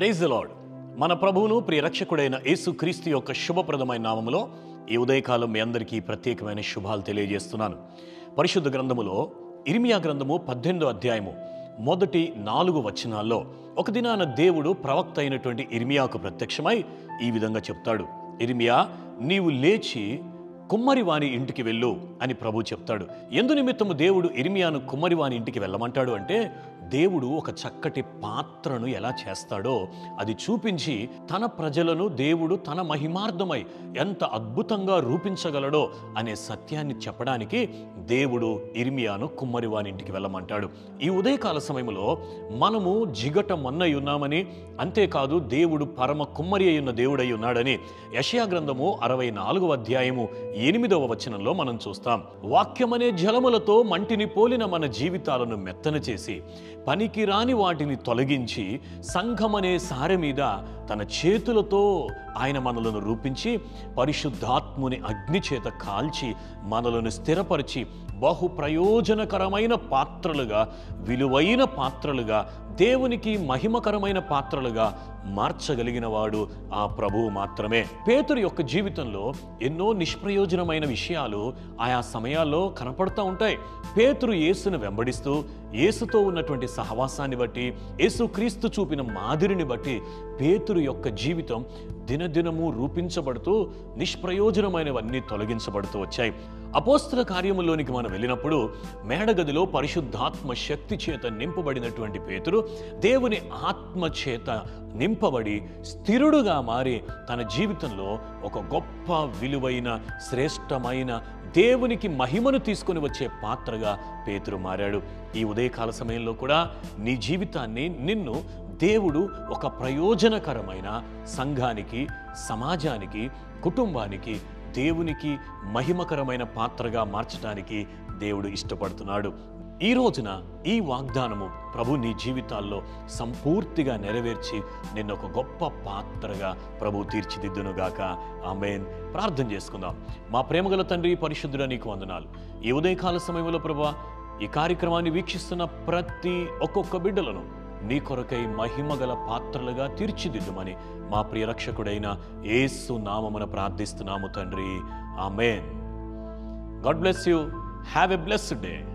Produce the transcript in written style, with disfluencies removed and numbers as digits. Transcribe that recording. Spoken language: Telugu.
Praise the lord. మన ప్రభువును ప్రియ రక్షకుడైన యేసుక్రీస్తు యొక్క శుభప్రదమైన నామములో ఈ ఉదయకాలం మీ అందరికీ ప్రత్యేకమైన శుభాలు తెలియజేస్తున్నాను. పరిశుద్ధ గ్రంథములో ఇర్మియా గ్రంథము 18వ అధ్యాయము మొదటి 4 వచనాల్లో ఒక దినాన దేవుడు ప్రవక్త అయినటువంటి ఇర్మియాకు ప్రత్యక్షమై ఈ విధంగా చెప్తాడు. ఇర్మియా, నీవు లేచి కుమ్మరివాని ఇంటికి వెళ్ళు అని ప్రభు చెప్తాడు. ఎందు నిమిత్తము దేవుడు ఇర్మియాను కుమ్మరివాని ఇంటికి వెళ్ళమంటాడు అంటే, దేవుడు ఒక చక్కటి పాత్రను ఎలా చేస్తాడో అది చూపించి తన ప్రజలను దేవుడు తన మహిమార్థమై ఎంత అద్భుతంగా రూపించగలడో అనే సత్యాన్ని చెప్పడానికి దేవుడు ఇర్మియాను కుమ్మరివాని ఇంటికి వెళ్ళమంటాడు. ఈ ఉదయకాల సమయంలో మనము జిగట మన్నై ఉన్నామని, అంతేకాదు దేవుడు పరమ కుమ్మరి అయి ఉన్న దేవుడై ఉన్నాడని యెషయా గ్రంథము 64వ అధ్యాయము 8వ వచనంలో మనం చూస్తాం. వాక్యమనే జలములతో మంటిని పోలిన మన జీవితాలను మెత్తన చేసి పనికి రాని వాటిని తొలగించి సంఘమనే సారె మీద తన చేతులతో ఆయన మనలను రూపించి పరిశుద్ధాత్ముని అగ్ని చేత కాల్చి మనలను స్థిరపరిచి బహు ప్రయోజనకరమైన పాత్రలుగా, విలువైన పాత్రలుగా, దేవునికి మహిమకరమైన పాత్రలుగా మార్చగలిగిన వాడు ఆ ప్రభువు మాత్రమే. పేతురు యొక్క జీవితంలో ఎన్నో నిష్ప్రయోజనమైన విషయాలు ఆయా సమయాల్లో కనపడుతూ ఉంటాయి. పేతురు యేసును వెంబడిస్తూ యేసుతో ఉన్నటువంటి సహవాసాన్ని బట్టి, యేసుక్రీస్తు చూపిన మాదిరిని బట్టి పేతురు యొక్క జీవితం దినదినము రూపించబడుతూ నిష్ప్రయోజనమైనవన్నీ తొలగించబడుతూ వచ్చాయి. అపోస్తల కార్యములోనికి మనం వెళ్ళినప్పుడు మేడగదిలో పరిశుద్ధాత్మ శక్తి చేత నింపబడినటువంటి పేతురు దేవుని ఆత్మ చేత నింపబడి స్థిరుడుగా మారి తన జీవితంలో ఒక గొప్ప విలువైన శ్రేష్టమైన దేవునికి మహిమను తీసుకొని వచ్చే పాత్రగా పేతురు మారాడు. ఈ ఉదయకాల సమయంలో కూడా నీ జీవితాన్ని, నిన్ను దేవుడు ఒక ప్రయోజనకరమైన సంఘానికి, సమాజానికి, కుటుంబానికి, దేవునికి మహిమకరమైన పాత్రగా మార్చడానికి దేవుడు ఇష్టపడుతున్నాడు. ఈ రోజున ఈ వాగ్దానము ప్రభు నీ జీవితాల్లో సంపూర్తిగా నెరవేర్చి నిన్ను ఒక గొప్ప పాత్రగా ప్రభు తీర్చిదిద్దునుగాక. ఆమేన్. ప్రార్థన చేసుకుందాం. మా ప్రేమగల తండ్రి, పరిశుద్ధుడా, నీకు వందనాలు. ఈ ఉదయకాల సమయంలో ప్రభువా, ఈ కార్యక్రమాన్ని వీక్షిస్తున్న ప్రతి ఒక్కొక్క బిడ్డలను నీ కొరకై మహిమగల పాత్రలుగా తీర్చిదిద్దుమని మా ప్రియ రక్షకుడైన యేసు నామమున ప్రార్థిస్తున్నాము తండ్రి. ఆమేన్. God bless you. Have a blessed day.